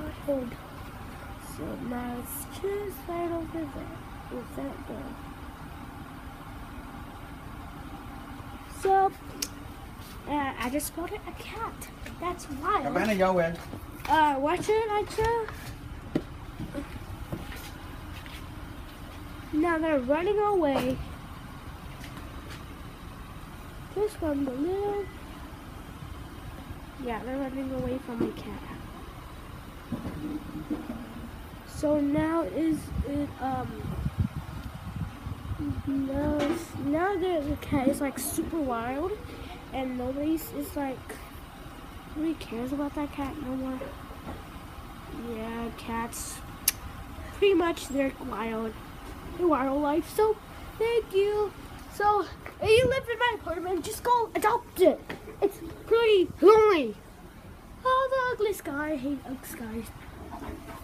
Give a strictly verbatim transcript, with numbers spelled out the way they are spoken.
wild. So now it's just right over there with that girl. So uh, I just spotted a cat. That's wild. Cabana vô kìa. Uh, watch it, I tell. Now they're running away. Just from the little. Yeah, they're running away from my cat. So now is it um now now the, the cat is like super wild, and nobody's is like nobody cares about that cat no more. Yeah, cats pretty much they're wild, they're wildlife. So thank you. So if you live in my apartment, just go adopt it. It's pretty lonely. Oh, the ugly sky. I hate ugly skies.